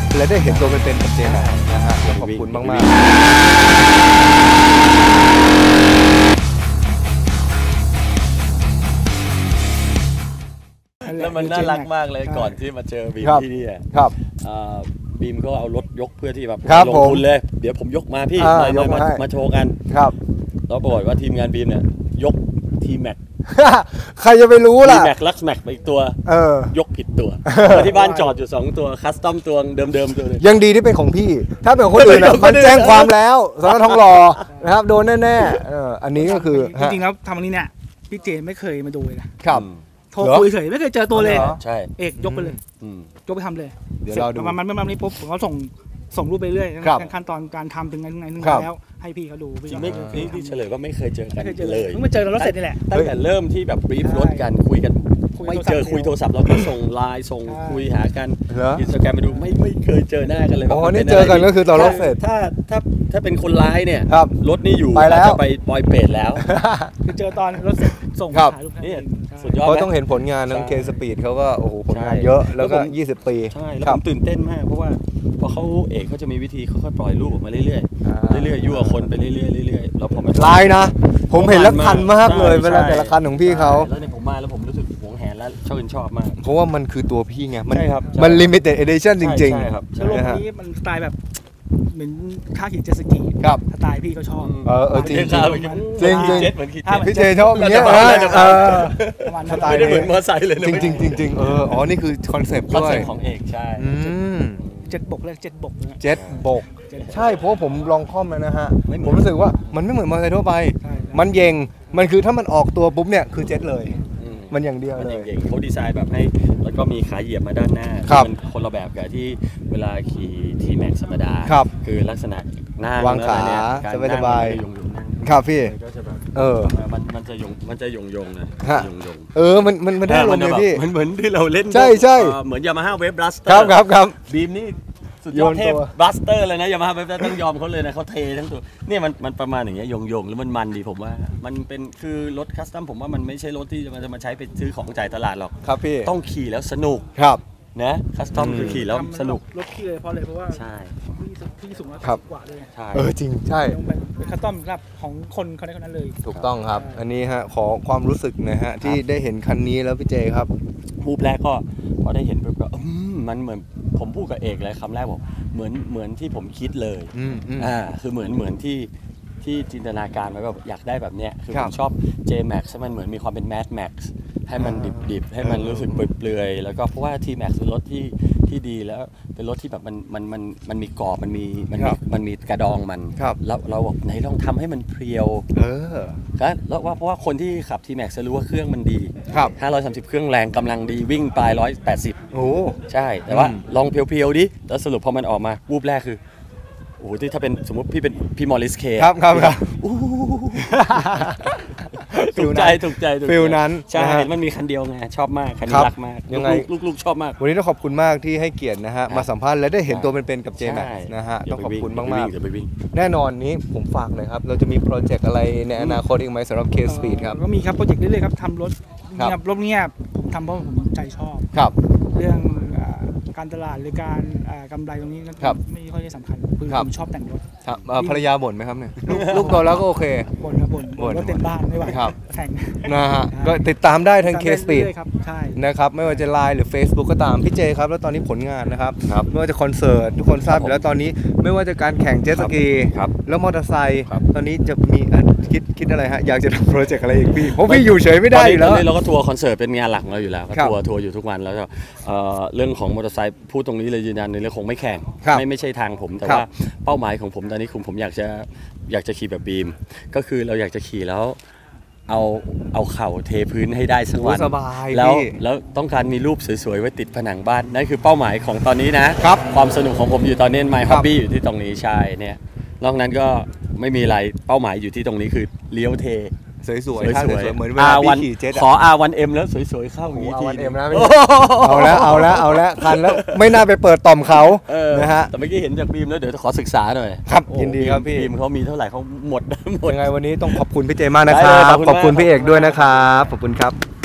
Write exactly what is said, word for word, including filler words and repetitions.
และได้เห็นตัวเป็นๆกับเจแม็กซ์นะฮะขอบคุณมากๆแล้วมันน่ารักมากเลยก่อนที่มาเจอบีมที่นี่ครับบีมก็เอารถยกเพื่อที่แบบลงทุนเลยเดี๋ยวผมยกมาพี่มามามาโชว์กันครับแล้วปรากฏว่าทีมงานบีมเนี่ยยกทีแม็กใครจะไปรู้ล่ะทีแม็กลักซ์แม็กไปอีกตัวเออยกผิดตัวที่บ้านจอดอยู่สองตัวคัสตอมตัวเดิมๆตัวนึงยังดีที่เป็นของพี่ถ้าเป็นของคนอื่นมันแจ้งความแล้วสน.ทองหล่อนะครับโดนแน่ๆเอออันนี้ก็คือจริงๆแล้วทำอันนี้เนี่ยพี่เจไม่เคยมาดูเลยนะครับโทรคุยเฉยไม่เคยเจอตัวเลยใช่เอกยกไปเลยยกไปทำเลยเดี๋ยวเราดูมันมันมันนี้ปุ๊บผมก็ส่งส่งรูปไปเรื่อยขั้นตอนการทำถึงไงถึงไงถึงแล้วให้พี่เขาดูจริงไม่พี่เฉลยว่าไม่เคยเจอกันเลยเพิ่งมาเจอกันแล้วเสร็จนี่แหละตั้งแต่เริ่มที่แบบบรีฟรถกันคุยกันไม่เจอคุยโทรศัพท์เราก็ส่งไลน์ส่งคุยหากันอินสตาแกรมมาดูไม่ไม่เคยเจอหน้ากันเลยอ๋อนี่เจอกันก็คือตอนรถเสร็จถ้าถ้าถ้าเป็นคนร้ายเนี่ยรถนี่อยู่ไปแล้วจะไปปอยเปรตแล้วคือเจอตอนรถเสร็จส่งถ่ายรูปนี่สุดยอดเขาต้องเห็นผลงานทั้งเคสปีดเขาก็โอ้โหผลงานเยอะแล้วก็ยี่สิบปีใช่แล้วผมตื่นเต้นมากเพราะว่าพอเขาเอกเขาจะมีวิธีค่อยๆปล่อยรูปออกมาเรื่อยๆเรื่อยๆยั่วคนไปเรื่อยๆเรื่อยๆแล้วพอมันลายนะผมเห็นแล้วคันมากเลยเวลาแต่ละคันของพี่เขาแล้วเนี่ยผมมาแล้วผมรู้สึกหวงแหนแล้วชอบชอบมากเพราะว่ามันคือตัวพี่ไงมันมัน limited edition จริงๆใช่ครับแล้วรถนี้มันสไตล์แบบเหมือนท่าขี่เจ็ตสกีครับสไตล์พี่ก็ชอบเออจริงจริงจริงจริงพี่เจชอบอย่างเงี้ยเออสไตล์ไม่ได้เหมือนมอเตอร์ไซค์เลยจริงจริงจริงจริงเอออ๋อนี่คือคอนเซปต์ด้วยของเอกใช่เจ็ดบกเลยเจ็ดบกเจ็ดบกใช่เพราะผมลองคล่อมแล้วนะฮะผมรู้สึกว่ามันไม่เหมือนมอเตอร์ไซค์ทั่วไปมันเย่งมันคือถ้ามันออกตัวปุ๊บเนี่ยคือเจ็ตเลยมันอย่างเดียวเลยเขาดีไซน์แบบให้แล้วก็มีขาเหยียบมาด้านหน้ามันคนละแบบกับที่เวลาขี่ทีแม็กธรรมดาคือลักษณะนั่งวางขาสบายๆครับพี่เออมันมันจะยงมันจะยงยงนะยงยงเออมันมันมันได้ลมเลยพี่มันเหมือนที่เราเล่นใช่ใช่เหมือนยามาฮ่าเวฟบลัสเตอร์ครับครับครับบีมนี่สุดยอดเทพบลัสเตอร์เลยนะยามาฮ่าเวฟต้องยอมเขาเลยนะเขาเททั้งตัวเนี่ยมันมันประมาณอย่างเงี้ยยงยงแล้วมันมันดีผมว่ามันเป็นคือรถคัสตัมผมว่ามันไม่ใช่รถที่จะมาจะมาใช้ไปซื้อของจ่ายตลาดหรอกครับพี่ต้องขี่แล้วสนุกครับนะคัสตอมคือขี่แล้วสนุกรถขี่เลยเพราะอะไรเพราะว่าใช่ที่สูงแล้วกว่าเลยใช่เออจริงใช่เป็นคัสตอมครับของคนคนนั้นคนนั้นเลยถูกต้องครับอันนี้ฮะขอความรู้สึกนะฮะที่ได้เห็นคันนี้แล้วพี่เจครับรูปแรกก็พอได้เห็นปุ๊บก็มันเหมือนผมพูดกับเอกเลยคำแรกบอกเหมือนเหมือนที่ผมคิดเลยอ่าคือเหมือนเหมือนที่ที่จินตนาการไว้แบบอยากได้แบบเนี้ยคือผมชอบ J Max ให้มันเหมือนมีความเป็น Mad Max ให้มันดิบๆให้มันรู้สึกเปลือยๆแล้วก็เพราะว่า T Max เป็นรถที่ที่ดีแล้วเป็นรถที่แบบมันมันมันมันมีกรอบมันมีมันมีมันมีกระดองมันแล้วเราบอกไหนลองทำให้มันเพรียวเออแล้วว่าเพราะว่าคนที่ขับ T Max จะรู้ว่าเครื่องมันดีห้าร้อยสามสิบเครื่องแรงกำลังดีวิ่งปลายหนึ่งร้อยแปดสิบโอ้ใช่แต่ว่าลองเพียวๆดิแล้วสรุปพอมันออกมาวูบแรกคือโอ้โหที่ถ้าเป็นสมมติพี่เป็นพี่มอริสเคครับครับครับถูกใจถูกใจฟิลนั้นใช่มันมีคันเดียวไงชอบมากคันนี้รักมากยังไงลูกๆชอบมากวันนี้ต้องขอบคุณมากที่ให้เกียรตินะฮะมาสัมภาษณ์และได้เห็นตัวเป็นๆกับเจแม็กซ์นะฮะต้องขอบคุณมากๆแน่นอนนี้ผมฝากเลยครับเราจะมีโปรเจกต์อะไรในอนาคตอีกไหมสำหรับ K-Speed ครับก็มีครับโปรเจกต์เรื่อยๆครับทำรถรถเนี้ยผมทำเพราะผมใจชอบครับเรื่องการตลาดหรือการกำไรตรงนี้ไม่ค่อยได้สำคัญคือผมชอบแต่งรถภรรยาบ่นไหมครับเนี่ยลูกโตแล้วก็โอเคบ่นครับบ่นรถเต็มบ้านไม่ไหวแข่งนะฮะก็ติดตามได้ทาง K-Speed ใช่นะครับไม่ว่าจะ ไลน์ หรือ Facebook ก็ตามพี่เจครับแล้วตอนนี้ผลงานนะครับไม่ว่าจะคอนเสิร์ตทุกคนทราบอยู่แล้วตอนนี้ไม่ว่าจะการแข่งเจ็ตสกีแล้วมอเตอร์ไซค์ตอนนี้จะมีคิดคิดอะไรฮะอยากจะทำโปรเจกต์อะไรอีกพี่เพราะพี่อยู่เฉยไม่ได้อยู่แล้วเราก็ทัวร์คอนเสิร์ตเป็นงานหลักเราอยู่แล้วทัวร์ทัวร์อยู่ทุกวันแล้วเรื่องของมอเตอร์ไซค์พูดตรงนี้เลยยืนยันในเรื่องคงไม่แข่งไม่ไม่ใช่ทางผมแต่ว่าเป้าหมายของผมตอนนี้คือผมอยากจะอยากจะขี่แบบบีมก็คือเราอยากจะขี่แล้วเอาเอาเข่าเทพื้นให้ได้สักวันแล้วแล้วต้องการมีรูปสวยๆไว้ติดผนังบ้านนั่นคือเป้าหมายของตอนนี้นะความสนุกของผมอยู่ตอนนี้ My Hobby อยู่ที่ตรงนี้ใช่เนี่ยนอกนั้นก็ไม่มีอะไรเป้าหมายอยู่ที่ตรงนี้คือเลี้ยวเทสวยๆสวยๆเหมือนเวลาขี่เจ็ตขอ อาร์ วัน เอ็ม แล้วสวยๆเข้าอย่างนี้ทีอาร์ วัน เอ็ม นะเอาแล้วเอาแล้วเอาแล้วคันแล้วไม่น่าไปเปิดต่อมเขานะฮะแต่เมื่อกี้เห็นจากบีมแล้วเดี๋ยวขอศึกษาหน่อยครับยินดีครับพี่บีมเขามีเท่าไหร่เขาหมดหมดยังไงวันนี้ต้องขอบคุณพี่เจมากนะครับขอบคุณพี่เอกด้วยนะครับขอบคุณครับ